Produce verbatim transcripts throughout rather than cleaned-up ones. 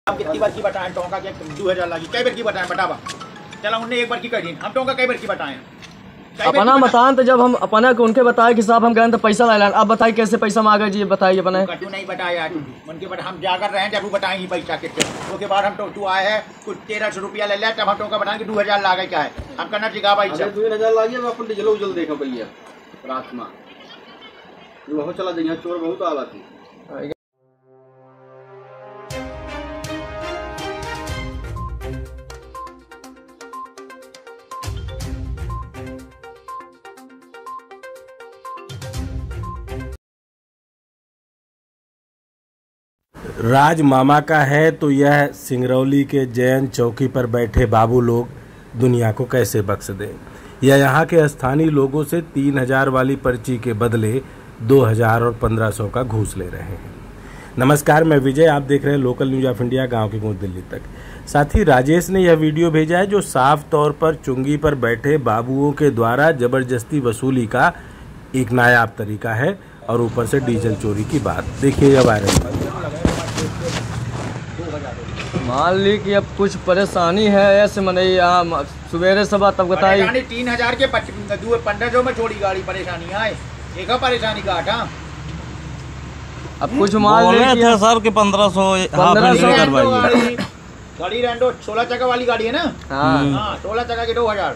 हम कितनी बार की बताएं टोंका के दो हजार लगी कई बार की बताएं बतावा चला उनने एक बार की कही हम टोंका कई बार की बताएं अपना बताएं तो जब हम अपना को उनके बताए कि साहब हम गए तो पैसा ला अब बताइए कैसे पैसा मांगे जी बताइए अपने कटू नहीं बताया मन के बता हम जाकर रहे हैं जब वो बताएंगे पैसा कितने उसके बाद हम तो तू आए हैं कुछ तेरह सौ रुपया ले लिया तब हम टोंका बताएंगे दो हजार लागे क्या है हम करना सिखा भाई दो हजार लागे अपन डिजल उजल देखा भैया रात में वो चला जाइए चोर बहुत आला थी। राज मामा का है तो यह सिंगरौली के जैन चौकी पर बैठे बाबू लोग दुनिया को कैसे बख्श दें। यह यहाँ के स्थानीय लोगों से तीन हजार वाली पर्ची के बदले दो हजार और पंद्रह सौ का घूस ले रहे हैं। नमस्कार, मैं विजय, आप देख रहे हैं लोकल न्यूज ऑफ इंडिया गांव की गूंज दिल्ली तक। साथ ही राजेश ने यह वीडियो भेजा है जो साफ तौर पर चुंगी पर बैठे बाबुओं के द्वारा जबरदस्ती वसूली का एक नायाब तरीका है और ऊपर से डीजल चोरी की बात। देखिए यह वायरल। मान ली कि अब कुछ परेशानी है ऐसे मने यहाँ सवेरे सब तब बताइए तीन हजार के पंद्रह सौ में छोड़ी गाड़ी परेशानी आए एक परेशानी का था। अब कुछ मान ली थे सर के पंद्रह सौ पंद्रह सौ करवाइए गाड़ी रेंडो सोलह चक्का वाली गाड़ी है ना। हाँ सोलह चक्का के दो हजार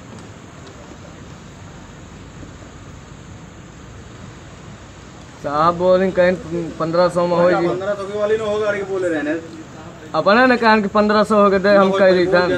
साहब बोलें कहीं पंद्रह सौ में होगी पंद्रह सौ की वाली ना होगा गाड़ी बोले रहने अपने ने कहा कि पंद्रह सौ हो गए हम कह रही था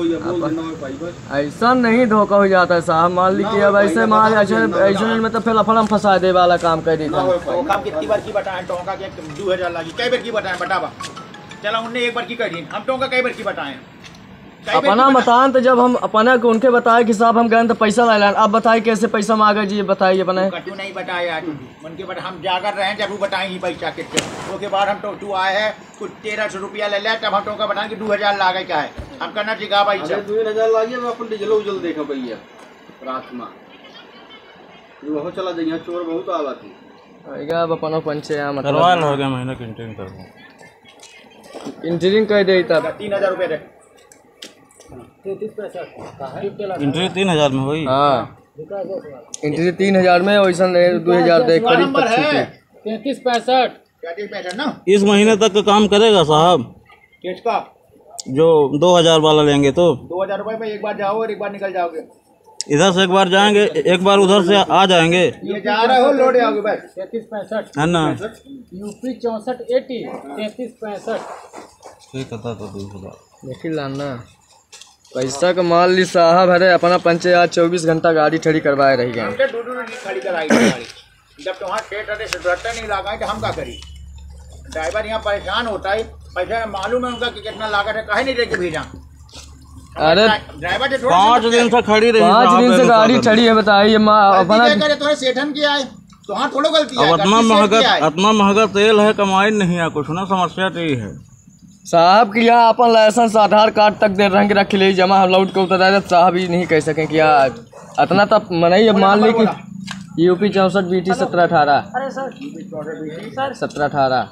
ऐसा नहीं धोखा हो जाता है साहब। मान ली कि अब ऐसे माल ऐसे में तो फिर अफड़म फंसा दे वाला काम कर रही था। कितनी बार की बताएं टोंका के दो हजार लगी कई बार की बताएं बतावा चला उनने एक बार की कही हम टोंका कई बार की बताएं अपना बताएं तो जब हम अपना को उनके बताए कि साहब हम गए तो पैसा ला अब बताइए कैसे पैसा मांगे जी बताइए अपने कटू नहीं बताया मन के बता हम जाकर रहे हैं जब वो बताएंगे पैसा कितने उसके बाद हम तो तू आए हैं कुछ तेरह सौ रुपया ले लिया तब हम टोंका बताएंगे दो हजार लागे क्या है हम करना सिखा भाई दो हजार लागे अपन डिजल उजल देखा भैया रात में वो चला जाइए चोर बहुत आला थी अब अपना पंचे करवा लो गया महीना की इंटरिंग कर इंटरिंग कर दे तब तीन हजार रुपये इंटरी तीन हजार में हुई। हाँ इंटरी तीन हजार में वैसा दो हजार दे करीब तैतीस पैंसठ तैतीस पैंसठ ना इस महीने तक का काम करेगा साहब किसका जो दो हजार वाला लेंगे तो दो हजार रुपये में एक बार जाओ और एक बार निकल जाओगे। इधर से एक बार जाएंगे एक बार उधर से आ जाएंगे। ये जा रहे हो लौट आओगे बस तैतीस पैंसठ है ना यूपी चौसठ एटी तैतीस पैंसठ ठीक था तो दूसरा देखिए लाना पैसा का मान ली साहब है अपना पंचे आज चौबीस घंटा गाड़ी ठड़ी करवाए रही गए खड़ी कराई गाड़ी जब तुम्हारा ठेठ अरे नहीं लगा तो हम क्या करी ड्राइवर यहाँ परेशान होता है पैसा मालूम है उनका कि कितना लागत है कहीं नहीं लेके भेजा। अरे ड्राइवर पाँच दिन से खड़ी रही पाँच दिन से गाड़ी ठड़ी है बताइए अपना थोड़ा सेठन किया है तो हाँ थोड़ा गलती है। इतना महंगा इतना महंगा तेल है कमाई नहीं है कुछ ना समस्या तो ये है साहब कि यहाँ अपन लाइसेंस आधार कार्ड तक दे रंग रख ले जमा हम लौट के उतर साहब ही नहीं कह सकें कि यार इतना तब मनाई मान ली कि यूपी चौसठ बी टी सत्रह अठारह सत्रह अठारह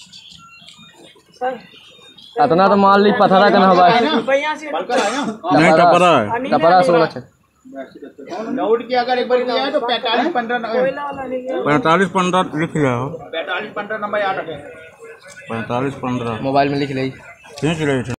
इतना तो मान ली पथरा का हवा टपरा सोलह नोट की अगर एक बार किया है तो पैंतालीस पंद्रह पैंतालीस पंद्रह लिख लिया हो पैंतालीस पंद्रह नंबर याद रखें पैंतालीस पंद्रह मोबाइल में लिख ले खींच रहे थे।